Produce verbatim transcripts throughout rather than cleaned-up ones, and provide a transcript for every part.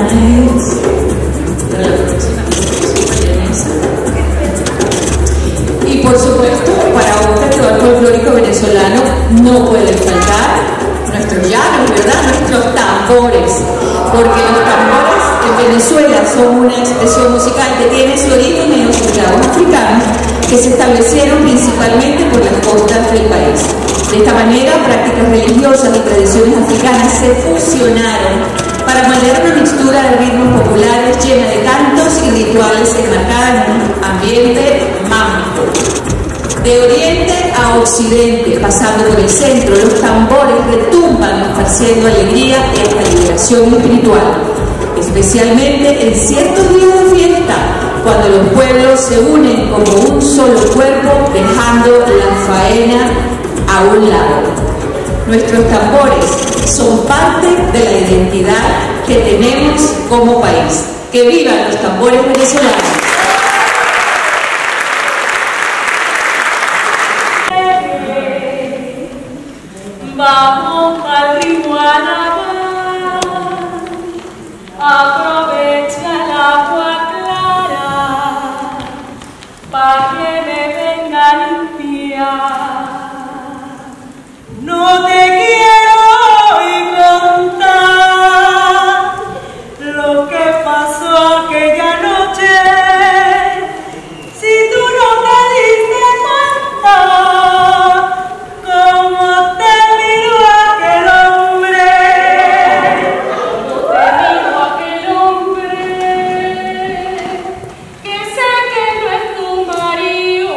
Y por supuesto, para un festival folclórico venezolano no pueden faltar nuestros llanos, ¿verdad? Nuestros tambores, porque los tambores en Venezuela son una expresión musical que tiene su origen en los esclavos africanos que se establecieron principalmente por las costas del país. De esta manera, prácticas religiosas y tradiciones africanas se fusionaron para moldear una mixtura de ritmos populares llena de cantos y rituales enmarcada en un ambiente mágico. De oriente a occidente, pasando por el centro, los tambores retumban esparciendo alegría y hasta liberación espiritual, especialmente en ciertos días de fiesta, cuando los pueblos se unen como un solo cuerpo, dejando la faena a un lado. Nuestros tambores son parte de la identidad que tenemos como país. ¡Que vivan los tambores venezolanos! Vamos al ritmo a nadar, aprovecha el agua clara, pa' que me venga a limpiar. No te quiero hoy contar lo que pasó aquella noche, si tú no te diste cuenta cómo te miró aquel hombre, cómo te miró aquel hombre, que sé que no es tu marido,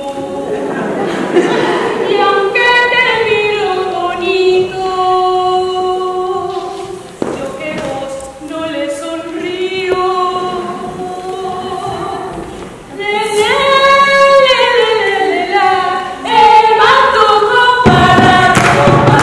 y aunque te miro bonito, yo que vos no le sonrío. Le, le, le, le, le, la, el manto para ropa,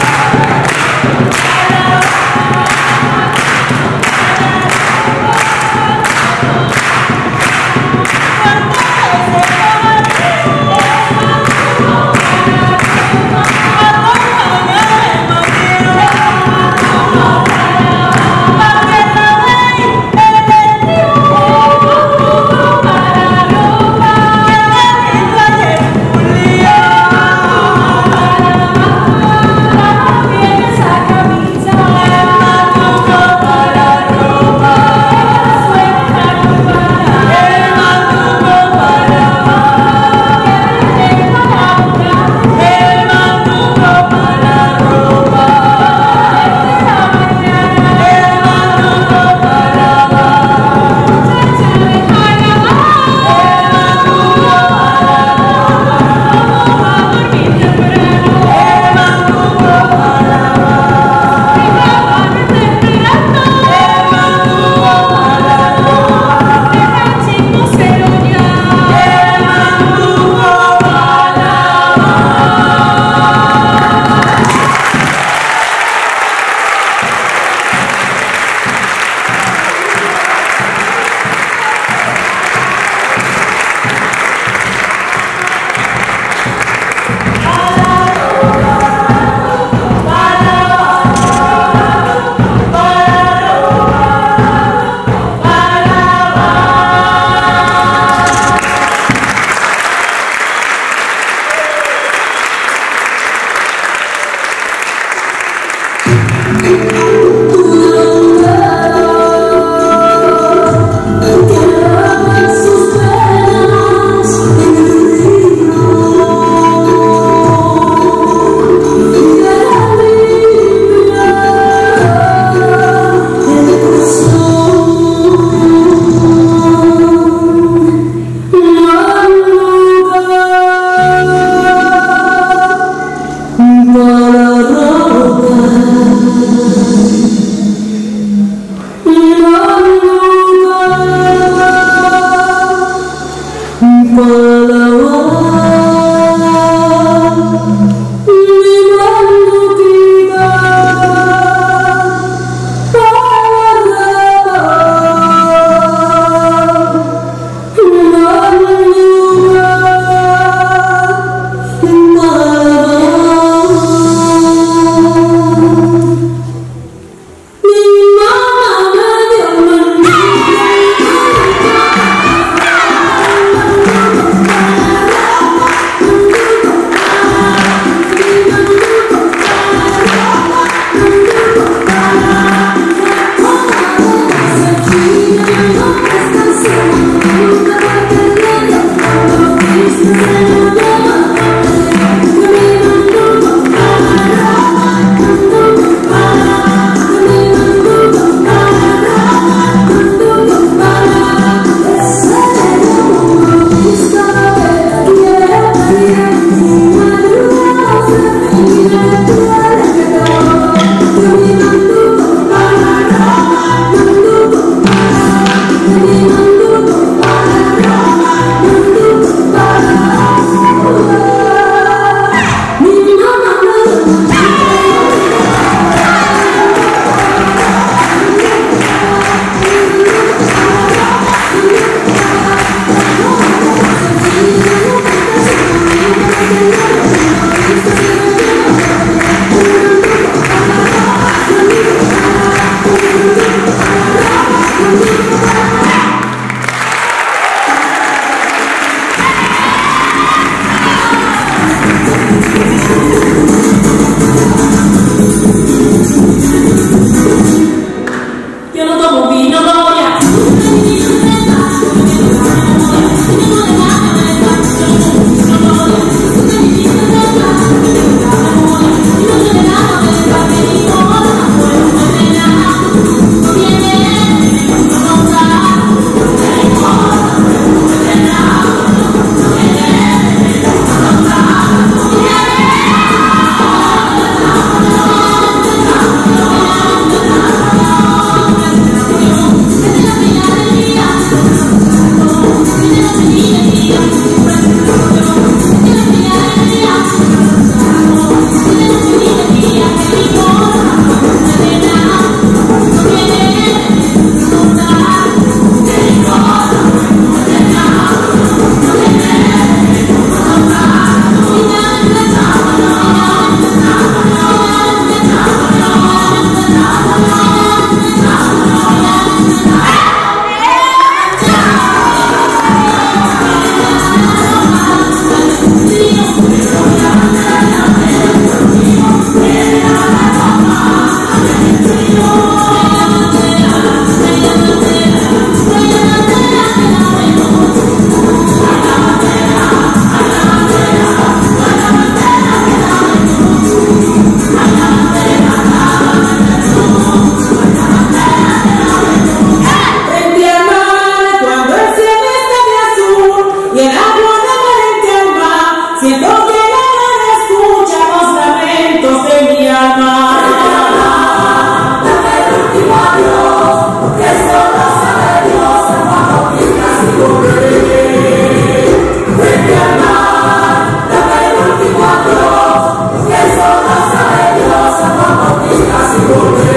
por